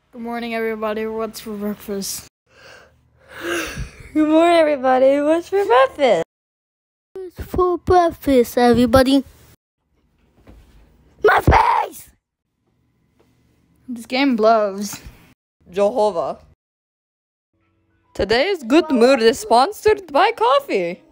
Good morning, everybody. What's for breakfast? Good morning, everybody. What's for breakfast? What's for breakfast, everybody? My face! This game blows. Jehovah. Today's Good Mood is sponsored by coffee.